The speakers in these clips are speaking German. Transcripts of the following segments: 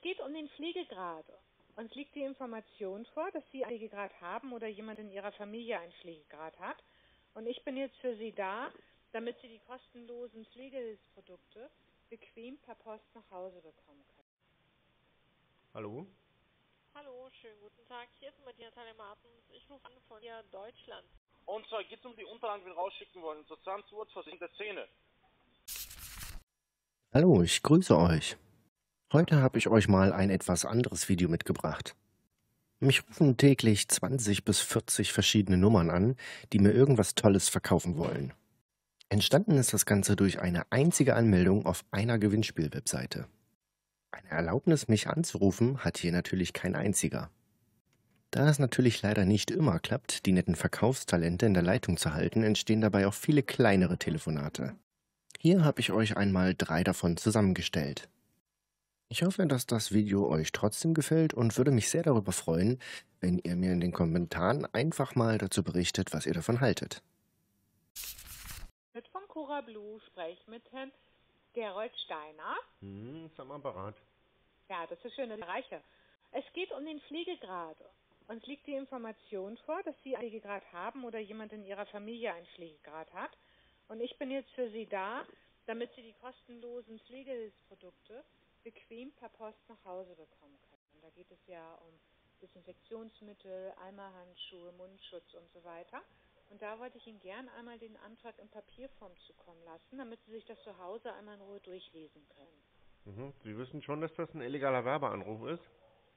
geht um den Pflegegrad. Uns liegt die Information vor, dass Sie einen Pflegegrad haben oder jemand in Ihrer Familie einen Pflegegrad hat. Und ich bin jetzt für Sie da, damit Sie die kostenlosen Pflegehilfsprodukte bequem per Post nach Hause bekommen können. Hallo? Hallo, schönen guten Tag. Hier ist Martina Martens. Ich rufe an von hier Deutschland. Und zwar geht es um die Unterlagen, die wir rausschicken wollen. Zur Zahnzusatzversicherung der Zähne. Hallo, ich grüße euch. Heute habe ich euch mal ein etwas anderes Video mitgebracht. Mich rufen täglich 20 bis 40 verschiedene Nummern an, die mir irgendwas Tolles verkaufen wollen. Entstanden ist das Ganze durch eine einzige Anmeldung auf einer Gewinnspiel-Webseite. Eine Erlaubnis, mich anzurufen, hat hier natürlich kein einziger. Da es natürlich leider nicht immer klappt, die netten Verkaufstalente in der Leitung zu halten, entstehen dabei auch viele kleinere Telefonate. Hier habe ich euch einmal 3 davon zusammengestellt. Ich hoffe, dass das Video euch trotzdem gefällt und würde mich sehr darüber freuen, wenn ihr mir in den Kommentaren einfach mal dazu berichtet, was ihr davon haltet. Mit von Cura Blue spreche ich mit Herrn Gerold Steiner. Ist am Apparat. Ja, das ist schön, dass ich erreiche. Es geht um den Pflegegrad. Uns liegt die Information vor, dass Sie einen Pflegegrad haben oder jemand in Ihrer Familie einen Pflegegrad hat. Und ich bin jetzt für Sie da, damit Sie die kostenlosen Pflegehilfsprodukte bequem per Post nach Hause bekommen können. Und da geht es ja um Desinfektionsmittel, Eimerhandschuhe, Mundschutz und so weiter. Und da wollte ich Ihnen gern einmal den Antrag in Papierform zukommen lassen, damit Sie sich das zu Hause einmal in Ruhe durchlesen können. Sie wissen schon, dass das ein illegaler Werbeanruf ist?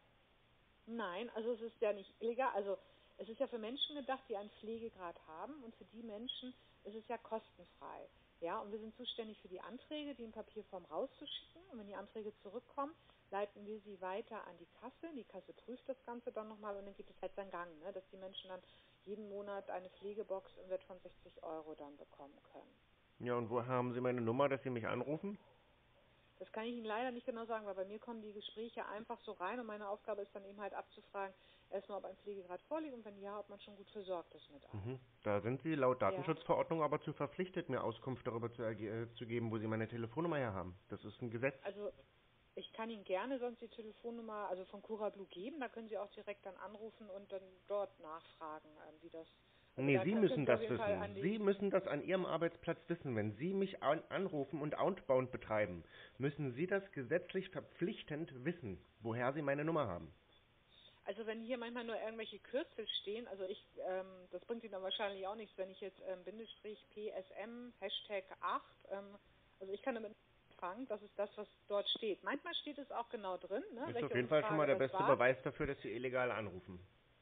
Nein, also es ist ja nicht illegal. Also es ist ja für Menschen gedacht, die einen Pflegegrad haben, und für die Menschen ist es ja kostenfrei. Ja, und wir sind zuständig für die Anträge, die in Papierform rauszuschicken. Und wenn die Anträge zurückkommen, leiten wir sie weiter an die Kasse. Die Kasse prüft das Ganze dann nochmal und dann geht es halt seinen Gang, ne, dass die Menschen dann jeden Monat eine Pflegebox im Wert von 60 € dann bekommen können. Ja, und woher haben Sie meine Nummer, dass Sie mich anrufen? Das kann ich Ihnen leider nicht genau sagen, weil bei mir kommen die Gespräche einfach so rein und meine Aufgabe ist dann eben halt abzufragen, erstmal, ob ein Pflegegrad vorliegt und wenn ja, ob man schon gut versorgt ist mit einem. Da sind Sie laut Datenschutzverordnung aber zu verpflichtet, mir Auskunft darüber zu geben, wo Sie meine Telefonnummer her haben. Das ist ein Gesetz. Also ich kann Ihnen gerne sonst die Telefonnummer also von Cura Blue geben, da können Sie auch direkt dann anrufen und dann dort nachfragen, wie das... Also Nee, Sie müssen das wissen. Sie müssen das an Ihrem Arbeitsplatz wissen. Wenn Sie mich anrufen und Outbound betreiben, müssen Sie das gesetzlich verpflichtend wissen, woher Sie meine Nummer haben. Also wenn hier manchmal nur irgendwelche Kürzel stehen, also das bringt Ihnen dann wahrscheinlich auch nichts, wenn ich jetzt Bindestrich PSM, Hashtag 8, also ich kann damit anfangen, das ist das, was dort steht. Manchmal steht es auch genau drin. Ne, ist auf jeden Fall schon mal der beste Beweis dafür, dass Sie illegal anrufen.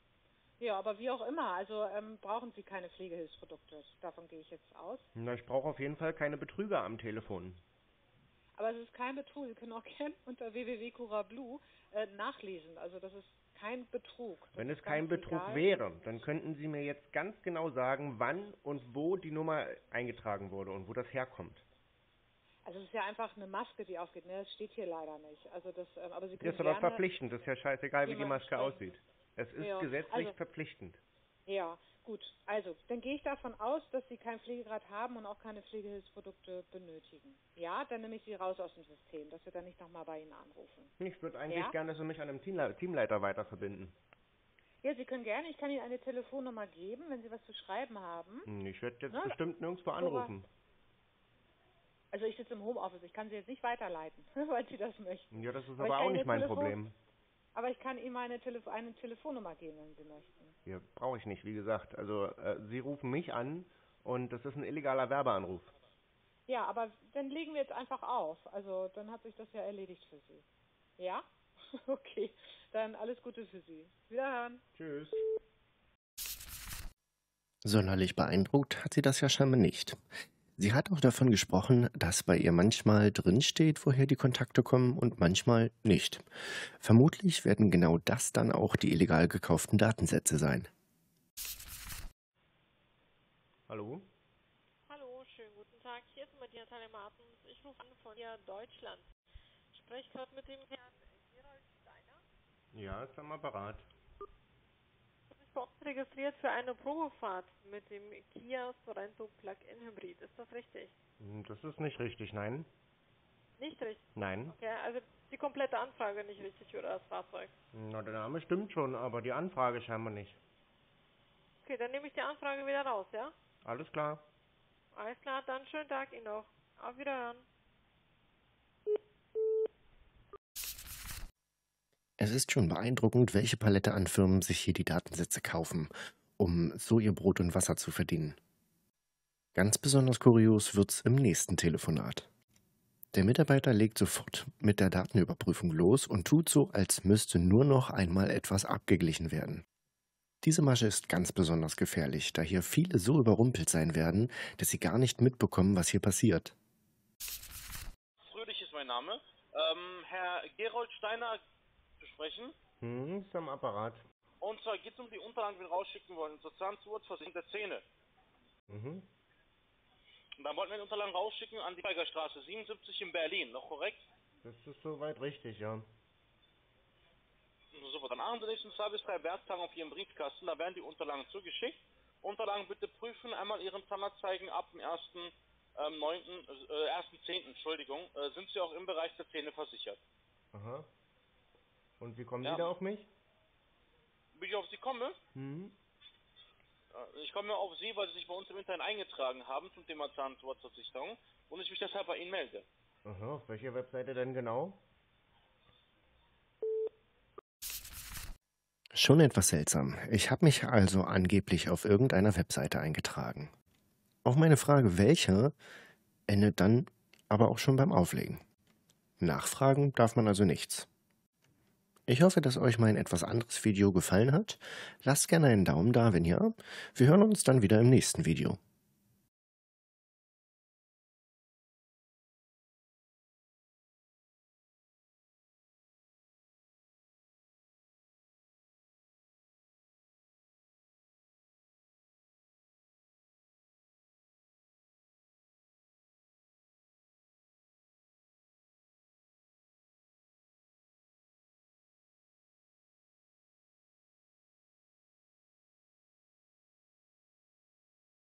Ja, aber wie auch immer, also brauchen Sie keine Pflegehilfsprodukte, davon gehe ich jetzt aus. Na, ich brauche auf jeden Fall keine Betrüger am Telefon. Aber es ist kein Betrug, Sie können auch gerne unter www.curablue nachlesen, also das ist kein Betrug. Wenn es kein Betrug wäre, dann könnten Sie mir jetzt ganz genau sagen, wann und wo die Nummer eingetragen wurde und wo das herkommt. Also es ist ja einfach eine Maske, die aufgeht, ne? Das steht hier leider nicht. Also das, aber Sie können das ist aber verpflichtend, das ist ja scheißegal, wie die Maske aussieht. Es ist gesetzlich verpflichtend. Ja, gut. Also, dann gehe ich davon aus, dass Sie keinen Pflegegrad haben und auch keine Pflegehilfsprodukte benötigen. Ja, dann nehme ich Sie raus aus dem System, dass wir dann nicht nochmal bei Ihnen anrufen. Ich würde eigentlich gerne, dass Sie mich an einem Teamleiter weiter verbinden. Ja, Sie können gerne. Ich kann Ihnen eine Telefonnummer geben, wenn Sie was zu schreiben haben. Ich werde jetzt bestimmt nirgendwo anrufen. Also ich sitze im Homeoffice. Ich kann Sie jetzt nicht weiterleiten, weil Sie das möchten. Ja, das ist aber auch nicht mein Problem. Aber ich kann Ihnen eine Telefonnummer geben, wenn Sie möchten. Ja, brauche ich nicht, wie gesagt. Also, Sie rufen mich an und das ist ein illegaler Werbeanruf. Ja, aber dann legen wir jetzt einfach auf. Also, dann hat sich das ja erledigt für Sie. Ja? Okay, dann alles Gute für Sie. Wiederhören. Tschüss. Sonderlich beeindruckt hat sie das ja scheinbar nicht. Sie hat auch davon gesprochen, dass bei ihr manchmal drinsteht, woher die Kontakte kommen und manchmal nicht. Vermutlich werden genau das dann auch die illegal gekauften Datensätze sein. Hallo? Hallo, schönen guten Tag. Hier ist Martina Martens. Ich rufe an von hier Deutschland. Ich spreche gerade mit dem Herrn Gerold Steiner. Ja, ist am Apparat. Ich bin bei uns registriert für eine Probefahrt mit dem Kia Sorento Plug-in Hybrid. Ist das richtig? Das ist nicht richtig, nein. Nicht richtig? Nein. Okay, also die komplette Anfrage nicht richtig für das Fahrzeug. Na, der Name stimmt schon, aber die Anfrage scheinbar nicht. Okay, dann nehme ich die Anfrage wieder raus, ja? Alles klar. Alles klar, dann schönen Tag Ihnen noch. Auf Wiederhören. Es ist schon beeindruckend, welche Palette an Firmen sich hier die Datensätze kaufen, um so ihr Brot und Wasser zu verdienen. Ganz besonders kurios wird's im nächsten Telefonat. Der Mitarbeiter legt sofort mit der Datenüberprüfung los und tut so, als müsste nur noch einmal etwas abgeglichen werden. Diese Masche ist ganz besonders gefährlich, da hier viele so überrumpelt sein werden, dass sie gar nicht mitbekommen, was hier passiert. Fröhlich ist mein Name. Herr Gerold Steiner zu sprechen. Ist am Apparat. Und zwar geht es um die Unterlagen, die wir rausschicken wollen, zur Zahnzusatzversicherung der Zähne. Mhm. Und dann wollten wir die Unterlagen rausschicken an die Bergerstraße 77 in Berlin, noch korrekt? Das ist soweit richtig, ja. Super, dann achten Sie nächsten 2 bis 3 Werktagen auf Ihren Briefkasten, da werden die Unterlagen zugeschickt. Unterlagen bitte prüfen, einmal Ihren Zahnarzt zeigen, ab dem 1.10., Entschuldigung, sind Sie auch im Bereich der Zähne versichert. Aha. Und wie kommen Ja. Sie da auf mich? Wie ich auf Sie komme? Ich komme auf Sie, weil Sie sich bei uns im Internet eingetragen haben zum Thema Zahnzusatzversicherung und ich mich deshalb bei Ihnen melde. Aha, auf welcher Webseite denn genau? Schon etwas seltsam. Ich habe mich also angeblich auf irgendeiner Webseite eingetragen. Auf meine Frage, welche, endet dann aber auch schon beim Auflegen. Nachfragen darf man also nichts. Ich hoffe, dass euch mein etwas anderes Video gefallen hat. Lasst gerne einen Daumen da, wenn ja. Wir hören uns dann wieder im nächsten Video.